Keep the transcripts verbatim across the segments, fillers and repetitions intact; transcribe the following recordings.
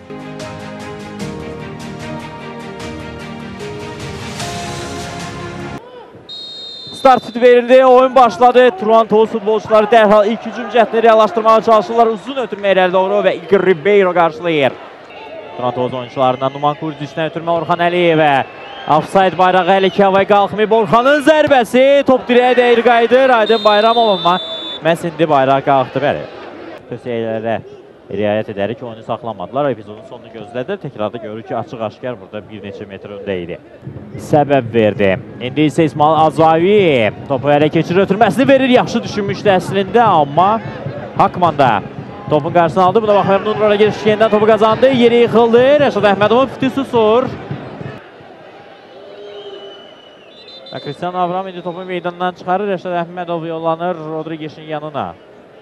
Start verildi, oyun başladı. Turan Toğuz futbolçuları dərhal ilk hücum cəhdini reallaşdırmağa çalışırlar. Uzun ötürmə irəli doğru və Igor Ribeiro qarşılayır. Turan Toğuz oyuncularından Numan Kurdiçdən ötürmə Orxan Əliyevə. Offside bayrağı hələ ki havaya qalxmayıb. Orxanın zərbəsi top dirəyə dəyir qayıdır. Aydın Bayramov amma məhz indi bayraq qalxdı. Bəli. Tövsiyələrə riayət edərik ki, oyunu saxlamadılar. Epizodun sonunu gözlədir. Təkrarda görür ki, açıq-aşkar burada bir neçə metr öndə idi. Səbəb verdi. İndi isə İsmail Azavi topu hələ keçir ötürməsini verir. Yaxşı düşünmüşdü əslində, amma Hakman da topun qarşısını aldı. Buna baxmayaraq Nurlara giriş yenidən topu qazandı. Yeri yıxıldı. Rəşad Əhmədovun Füti Susur. Cristiano Avram indi topu meydandan çıxarır. Rəşad Əhmədov yollanır Rodriguez'in yanına.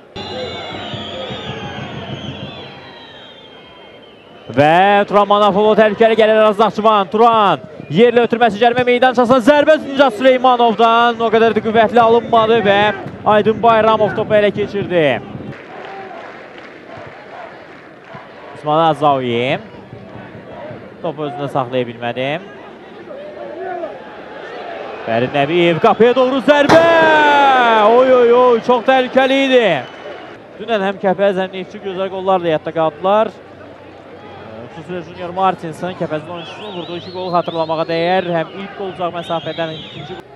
Və Turan Manafolo təhlükəli gəlir Razdaxçıvan. Turan yerlə ötürməsi cərimə meydan çalsan zərbə Nicat Süleymanovdan o qədər də qüvvətli alınmadı və Aydın Bayramov topu ələ keçirdi. İsmail Azavi topu özünə saxlaya bilmədi. Fərid Nəbiyev qapıya doğru zərbə! Oy oy oy, çox təhlükəli idi. Dünən həm Kəpəz həm Neftçi gözəl qollarla yadda qaldılar. Xüsusilə Junior Martinson Kəpəzin oyunçusunu vurduğu iki qolu xatırlamağa dəyər. Həm ilk qol uzaq məsafədən, həm ikinci qol.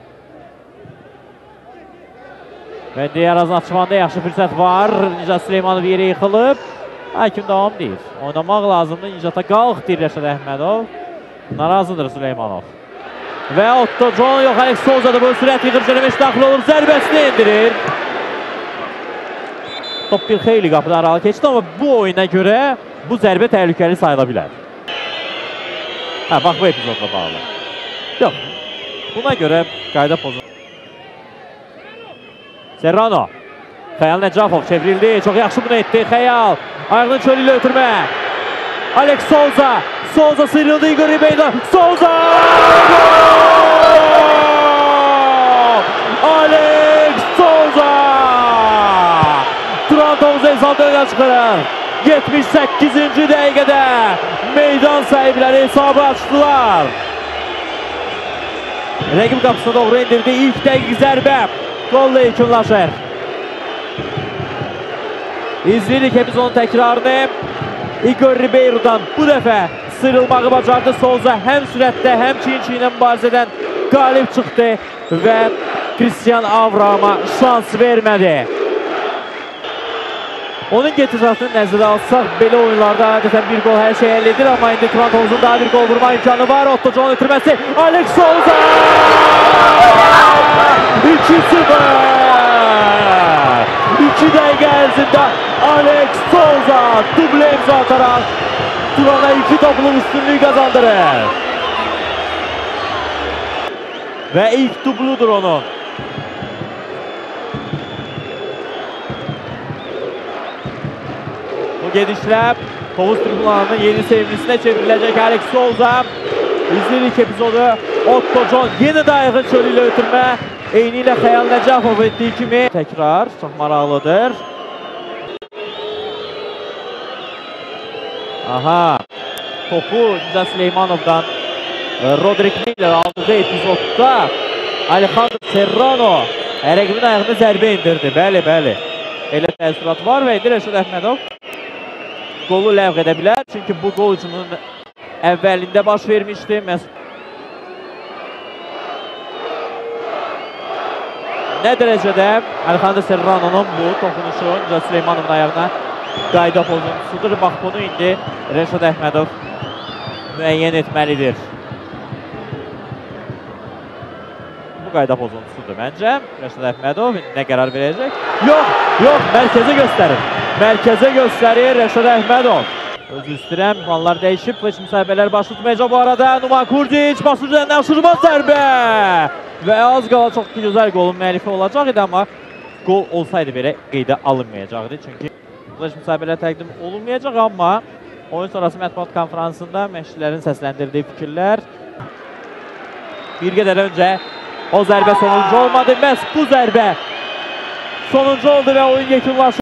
Və digər Razdaxçıvanda yaxşı fürsət var. Nicat Süleymanov yerə yıxılıb. Hakim davam deyir. Oynamaq lazımdır. Nicata qalx deyir Rəşad Əhmədov. Narazıdır Süleymanov. Və Otto John yox, Alex Souza da bu sürət yığır, cərəməş daxil olur. Zərbəsini endirir. Top bir xeyli qapıda aralı keçdi, amma bu oyuna görə bu zərbə təhlükəli sayıla bilər. Hə, bax bu epizodla bağlı. Yox, buna görə qayda pozun. Serrano. Xəyal Nəcafov çevrildi, çox yaxşı bunu etdi. Xəyal, ayağının çölü ilə ötürmə. Alex Souza. Souza sıyrıldı, Igor Ribeiro. Souza! Alex Souza! Turan Toğuz Elsaldı'ya çıxarır. yetmiş səkkizinci dəqiqədə meydan sahibləri hesabı açdılar. Rəqib qapısına doğru indirdi. İlk dəqiq zərbə golla yekunlaşır. İzləyirik epizodun təkrarını. Igor Ribeiro'dan bu dəfə sıyrılmağı bacardı. Souza həm sürətdə, həm çiyin-çiyinə mübarizədən qalib çıxdı və Cristian Avram'a şans vermədi. Onun getirisini nəzərə alsaq, belə oyunlarda adətən bir gol hər şey əldə edir, amma indi Turan Toğuz'un daha bir gol vurma imkanı var. Otto John ötürməsi, Alex Souza! iki sıfır! iki dəqiqə ərzində Alex Souza dublə imza ataraq Turan'a iki toplu üstünlüğü kazandırır. Ve ilk dubludur onun. Bu gedişler Tovuz tribunlarının yeni sevgilisine çevrilecek Alex Souza. İzledik epizodu. Otto John yeni dayağın çölüyle ötürme. Eyniyle Xəyal Nəcafov ettiği kimi. Tekrar çok maraqlıdır. Aha. Topu Nicat Süleymanov'dan Rodrik Miller aldığı epizodda Alejandro Serrano rəqibin ayağını zərbə indirdi. Bəli, bəli. Elə təəssürat var və indi Rəşad Əhmədov qolu ləğv edə bilər. Çünki bu qol hücumunun əvvəlində baş vermişdi. Nə dərəcədə Alejandro Serrano'nun bu toxunuşu Nicat Süleymanov'un ayağına qayda pozuntusudur. Bax bunu indi Rəşad Əhmədov müəyyən etməlidir. Bu qayda pozuntusudur məncə. Rəşad Əhmədov nə qərar verəcək? Yox, yox, mərkəzə göstərir. Mərkəzə göstərir Rəşad Əhmədov. Özü üstürəm, planlar dəyişib və müsahibələr baş tutmayacaq bu arada. Numan Kurdiç, başucudan aşırmaz zərbə. Və az qala çox gözəl qolun müəllifi olacaq idi, amma qol olsaydı belə qeydə alınmayacaqdı. Çünki müsahibələr təqdim olunmayacaq, amma oyun sonrası mətbuat konferansında məşqçilərin səsləndirdiyi fikirlər. Bir qədər öncə o zərbə sonuncu olmadı. Məhz bu zərbə sonuncu oldu və oyun yekunlaşır.